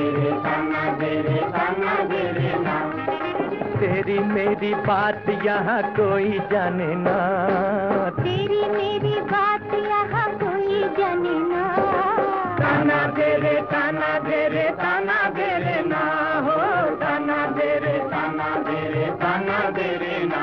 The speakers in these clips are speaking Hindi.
दे रे ना। तेरी मेरी बात यहाँ कोई जाने ना, तेरी मेरी बात यहाँ कोई जाने ना। ताना दे रे ताना दे रे ताना दे रे ना हो, ताना दे रे ताना दे रे ताना दे रे ना।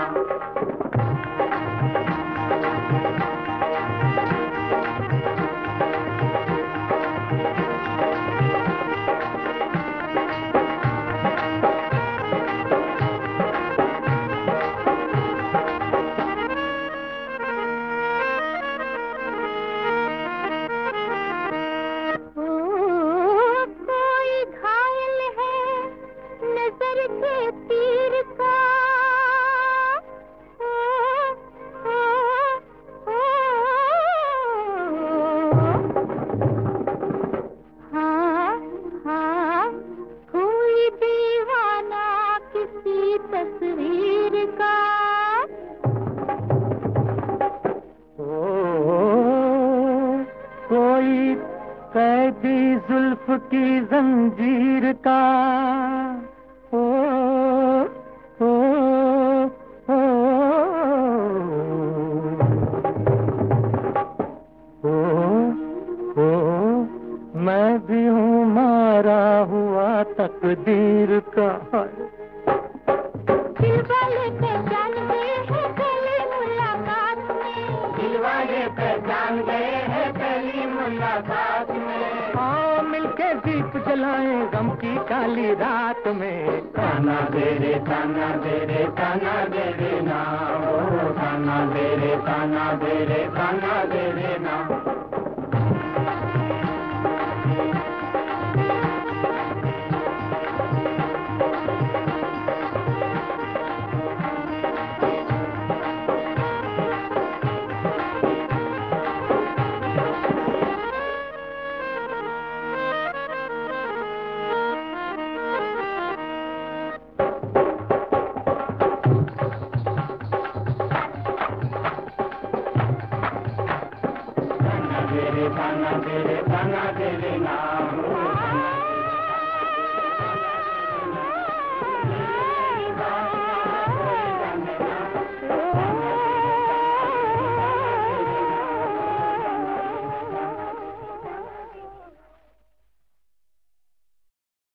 तस्वीर का कोई कैदी जुल्फ की जंजीर का, ओ ओ ओ ओ मैं भी हूँ मारा हुआ तकदीर का। दिलवाले पहचान गए हैं पहली मुलाकात में, दिलवाले पहचान गए हैं पहली मुलाकात में। आओ मिलके दीप जलाएं गम की काली रात में। ताना दे रे ताना दे रे ताना दे रे ना, ओ ताना दे रे ताना दे रे ताना दे रे